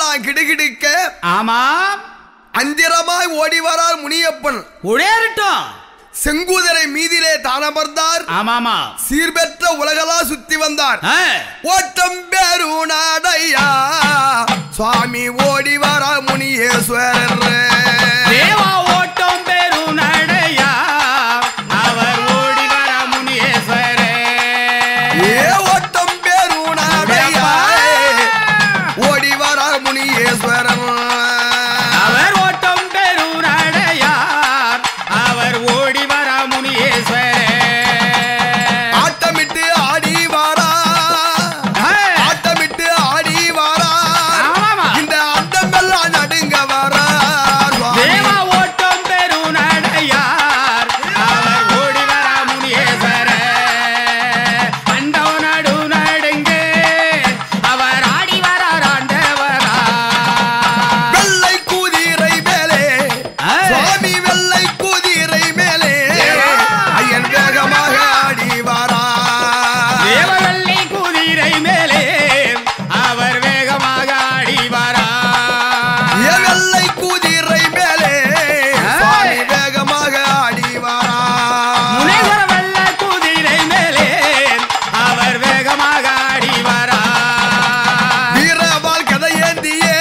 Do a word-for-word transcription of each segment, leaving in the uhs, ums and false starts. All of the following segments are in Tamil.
எல்லாம் கிடுகிடுக்க ஆமாம் அந்திரமாய் ஓடி வரார் முனியப்பன். உடையறட்டும் செங்குதிரை மீதிலே தானமர்ந்தார். ஆமாமா சீர்பெற்ற உலகளா சுத்தி வந்தார். ஓட்டம் பெருநாடையா சுவாமி ஓடி வரா முனியேஸ்வரர். தேவா ஓட்டம் பெருநாடையா அவர் ஓடி வர முனியேஸ்வரர். ஏ ஓட்டம் பெருநாடையா ஓடி வரா முனியேஸ்வரர். அவர் ஓட்டம் பெருநாடையா அவர் ஓடி வர முனியேஸ்வரர். ஆட்டமிட்டு ஆடி வாரா ஆட்டமிட்டு ஆடி வாரா இந்த அண்டமெல்லாம் நடுங்க வாரா. தேவா ஓட்டம் பெருநாடையார் அவர் ஓடி வர முனியேஸ்வரர். அண்டவ நடு நடுங்க அவர் ஆடி வரார் ஆண்டவரா. வெள்ளை குதிரை மேலே சுவாமி வெள்ளை குதிரை மேலே ஐயன் வேகமாக ஆடி வாரா. தேவ வெள்ளை குதிரை மேலே அவர் வேகமாக ஆடி வரார். ஏ வெள்ளை குதிரை மேலே சுவாமி வேகமாக ஆடி வாரா. முனேஸ்வர வெள்ளை குதிரை மேலே அவர் வேகமாக ஆடி வரார். வீரவாள் கதையேந்தியே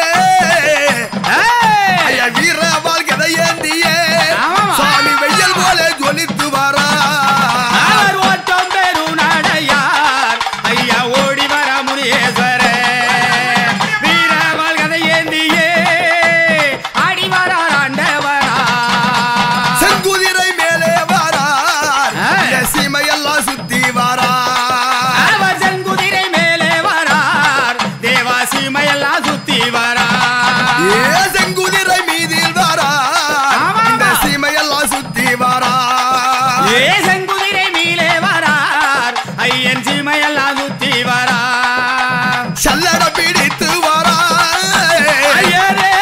ஐயா வீரவாள் கதையேந்தியே சுவாமி வெயில் போல ஜொலித்து வாரா. அவர் ஓட்டம் பெருநாடையார் ஐயா ஓடி வர முனியேஸ்வரர். வீரவாள் கதை ஏந்தியே ஆடி வரார் ஆண்டவரா. செங்குதிரை மேலே வாரார் இந்த சீமையெல்லாம் சுத்தி வாரார். அவர் செங்குதிரை மேலே வரார் தேவாசிமையெல்லாம் சுத்தி வரார். ஏ செங்குதிரை மீதில் வாரார் இந்த சீமையெல்லாம் சுத்தி வாரார். ஏ செங்குதிரை மேலே வரார் ஐயன் சீமையெல்லாம் சுத்தி வரார். சல்லட பிடித்து வாரார் ஐயரே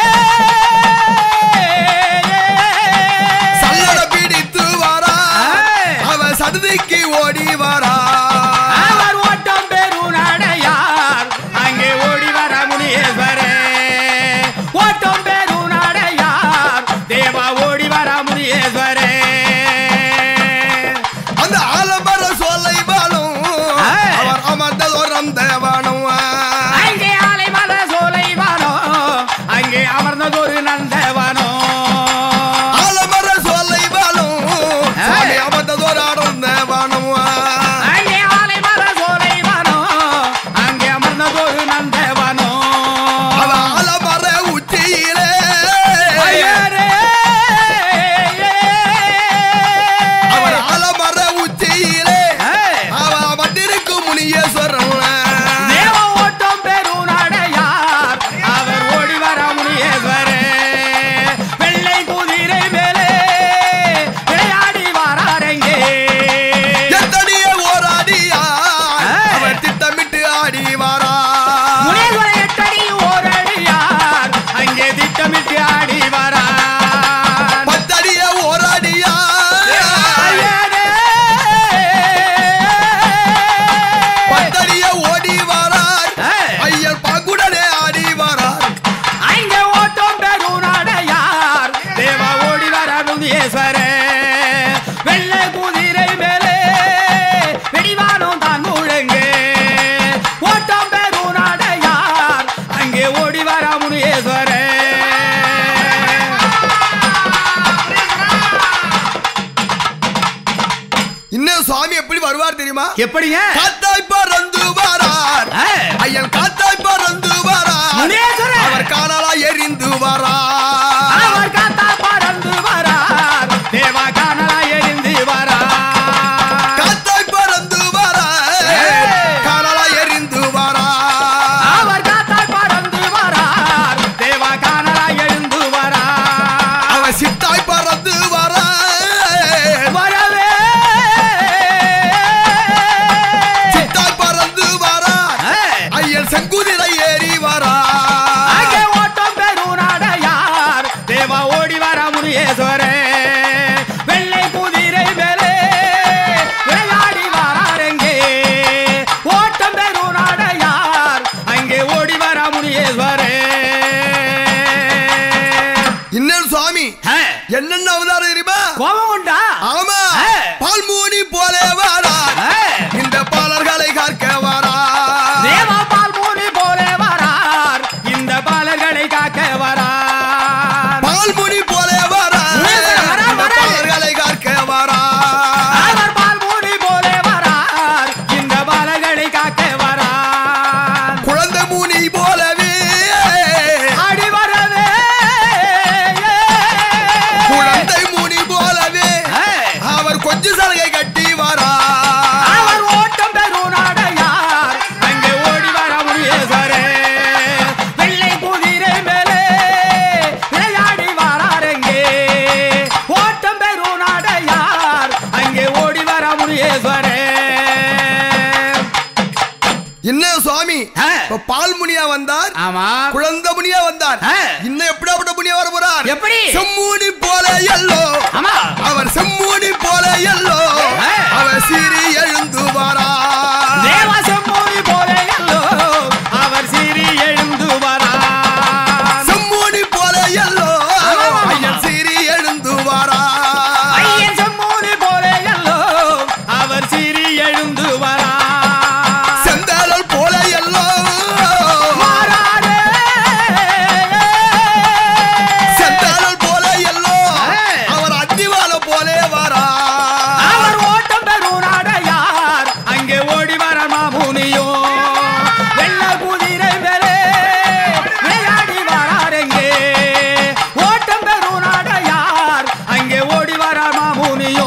சல்லட பிடித்து வாரார் அவன் சடுதிக்கு ஓடி வாரார். அவர் ஓட்டம் பெருநாடையார் அங்கே ஓடி வர முனியேஸ்வரர். ஓட்டம் பெருநாடையார் தேவா ஓடி வர முனியேஸ்வரர். அந்த ஆலமர சோலை வாழும் அவர் அமர்ந்ததோர் அந்த வானம். அங்கே ஆலை மல சோலை வானோ அங்கே அமர்ந்ததொரு நந்தவனோ. ஆலமர சோலை வாழும் சுவாமி அமர்ந்ததோர் ஆடந்த வானம். அங்கே ஆலை மல சோலை வானோ அங்கே அமர்ந்ததொரு நந்தவனோ. அவ ஆலமர உச்சியிலே ஐயரே அவர் ஆலமர உச்சியிலே அவ வந்திருக்கும் முனியேஸ்வரன். தேவ ஓட்டம் பெருநாடையார் அவர் ஓடி வர முனியேஸ்வரர். வெள்ளை குதிரை மேலே விளையாடி வராரெங்கே. எத்தனைய ஓராடியா அவர் திட்டமிட்டு ஆடி வாரா. முனியேஸ்வரர் எட்டடி ஓரடியார் அங்கே திட்டமிட்டு ஆடி வரார். பத்தடிய ஓராடியா ஐயரே! பத்தடிய ஓடி வாரார் ஐயர் பாங்குடனே ஆடி வாரார். அங்கே ஓட்டம் பெருநாடையார் தேவா ஓடி வர முனியேஸ்வரர். வெள்ளை குதிரை மேலே வெடிவானம் தான் முழங்கு. ஓட்டம் பெருநாடையார் அங்கே ஓடி வர முனியேஸ்வரர். இன்னும் சுவாமி எப்படி வருவார் தெரியுமா? எப்படிங்க காத்தாய் பறந்து வாரார் ஐயன் காத்தாய் பறந்து வாரார். முனியேஸ்வரர் அவர் காணலா எரிந்து வாரார். அவர் காத்தா பறந்து வரார் தேவா காணலா எரிந்து வரார். காத்தாய் பறந்து வாரார் காணலா எரிந்து வாரார். அவர் காத்தா பறந்து வரார் தேவா காணலா எழுந்து வரார். அவர் சித்தாய் பறந்து வாரார் வரவே சித்தாய் பறந்து வாரார் ஐயன் செங்குதிரை ஏறி வாரார். அங்கே ஓட்டம் பெருநாடையார் கோபம் உண்டா? ஆமா. பால்மூனி போலே வாரார் இந்த பாலர்களை காக்க வாரார். தேவா பால்மூனி போலே வாரார் இந்த பாலர்களை காக்க வாரார். பால்முனி போலே வாரார் இந்த பாலர்களை காக்க வாரார். அவர் பால்மூனி போலே வாரார் இந்த பாலர்களை காக்க வாரார். குழந்தை மூனி போலவே ஆடி வரவே குழந்தை மூனி போலவே அவர் கொஞ்ச சலகை கட்டி வாரார். அவர் ஓட்டம் பெறும் நாடையார் அங்கே ஓடி வர முனியேஸ்வரே. வெள்ளை குதிரை மேலே விளையாடி வாராரெங்கே. ஓட்டம் பெறும் நாடையார் அங்கே ஓடி வர முனியேஸ்வரே. என்ன சுவாமி இப்ப பால்முனியா வந்தார், ஆமா குழந்தை முனியா வந்தார். இன்னும் எப்படிப்பட்ட முனியா வர போறார்? எப்படி? செம்மூனி போல எல்லோ ஆமா அவர் செம்மூனி போல எல்லோ அவர் சீறி எழுந்து வாரார். தேவ செம்மூனி போல எல்லோ அவர் சீறி எழுந்து வாரார். செம்மூனி போல எல்லோ ஐயன் சீறி எழுந்து வாரார். ஐயன் செம்மூனி போல எல்லோ அவர் சீறி எழுந்து வாரார். செந்தாளல் போல எல்லோ வாராரே. செந்தாளல் போல எல்லோ அவர் அத்திவால போலே வாரார். அவர் ஓட்டம் பெறும் நாடையார் அங்கே ஓடி வர மாமுனியோ. வெள்ள குதிரை மேலே விளையாடி வராரெங்கே. ஓட்டம் பெறும் நாடையார் அங்கே ஓடி வர மாமுனியோ.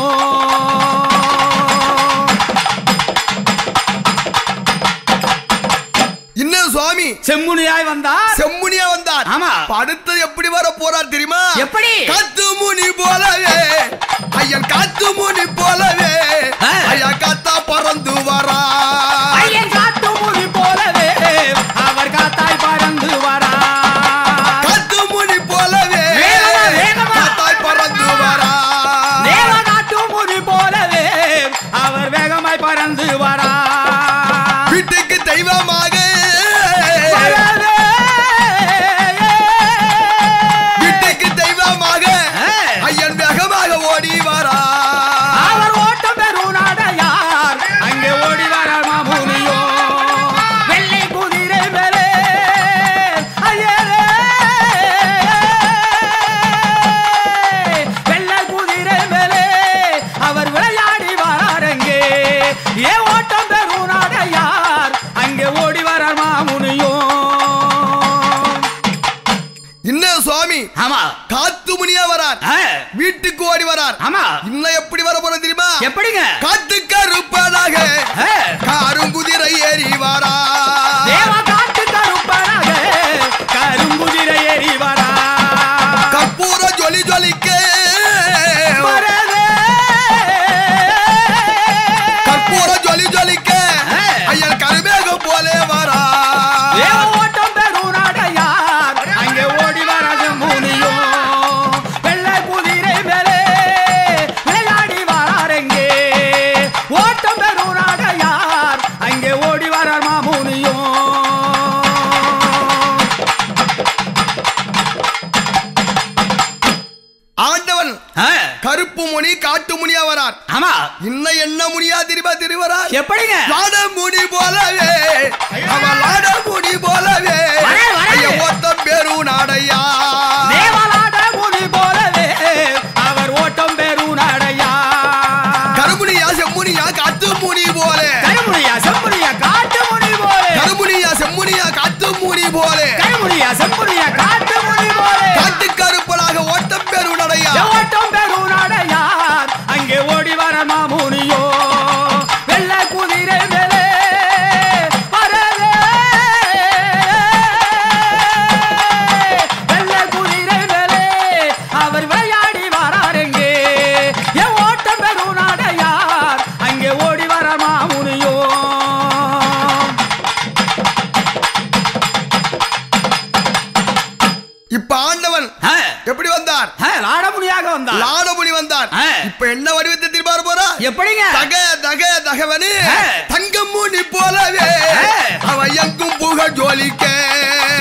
இன்னும் சுவாமி செம்முனியாய் வந்தார். செம்முனியா வந்தார். ஆமா. இப்ப அடுத்தது எப்படி வர போறார் தெரியுமா? எப்படி? காத்து முனி போலவே ஐயன் காத்து முனி போலவே ஆ. ஐயா காத்தா பறந்து வாரார். ஐயன் காட்டு முனி போலவே அவர் காத்தாய் பறந்து வரார். காத்து முனி போலவே வேகமா, வேகமா. காத்தாய் பறந்து வாரார். தேவ காட்டு முனி போலவே அவர் வேகமாய் பறந்து வரார். வீட்டுக்கு தெய்வமாக வரவே. வீட்டுக்கு தெய்வமாக ஐயன் வேகமாக ஓடி வாரார். அவர் ஓட்டம் பெறும் நாடையார் அங்கே ஓடி வர மாமுனியோ. வெள்ளை குதிரை மேலே ஐயரே. வெள்ளை குதிரை மேலே அவர் விளையாடி வராரெங்கே. ஏ ஓட்டம் பெறும் நாடையார் அங்கே ஓடி வர மாமுனியோ. இன்னும் சுவாமி ஆமா காத்து முனியா வரார். ஆ, வீட்டுக்கு ஓடி வரார். ஆமா இன்னும் எப்படி வர போற தெரியுமா? எப்படிங்க? காத்து கருப்பனாக ஆ, காரும் குதிரை ஏறி வாரார். தேவ காட்டு கருப்பனாக கருங்குதிரை ஏறி வரா. கற்பூர ஜொலி ஜொலிக்க வரவே. கற்பூர ஜொலி ஜொலிக்க ஐயன் கருமேகம் போலே வாரார். தேவ ஓட்டம் பெறும் நாடையார் அங்கே ஓடி வர செம்முனியோ. வெள்ளை குதிரை மேலே விளையாடி வராரெங்கே. ஓட்டம் பெறும் நாடையார் அங்கே ஓடி வர மாமுனியோ. ஆண்டவன் ஆ, கருப்பு முனி காட்டு முனியா வரார். ஆமா இன்னும் என்ன முனியா திரும்ப திருவரார்? எப்படிங்க? லாட முனி போலவே அவன் லாட முனி போலவே வரே, வரே. ஐயன் ஓட்டம் பெரும் நாடையா. தேவலாட முனி போலவே அவர் ஓட்டம் பெறும் நாடையார். கருமுனியா செம்முனியா காத்து முனி போலே கருமுனியா செம்முனியா காட்டு முனி போலே. கருமுனியா செம்முனியா காத்து முனி போலே கருமுனியா செம்முனியா காட்டு முனி போலே. காட்டு கருப்பனாக ஓட்டம் பெரும் நடையா. ஓட்டம் பெறும் நாடையார் அங்கே ஓடி வர மாமுனியோ. வெள்ளை குதிரை மேலே வரவே. வெள்ளை குதிரை மேலே அவர் விளையாடி வராரெங்கே. ஏ ஓட்டம் பெறும் நாடையார் அங்கே ஓடி வர மாமுனியோ. இப்ப ஆண்டவன் ஆ, எப்படி வந்தார்? ஆ, லாடமுனியாக வந்தார். லாடமுனி வந்தார். ஆ. இப்ப என்ன வடிவத்தை திரும்ப போறா? எப்படிங்க? தக தக தகவனு ஆ. தங்கம் முனி போலவே ஆ. அவன் எங்கும் புகழ் ஜோலிக்க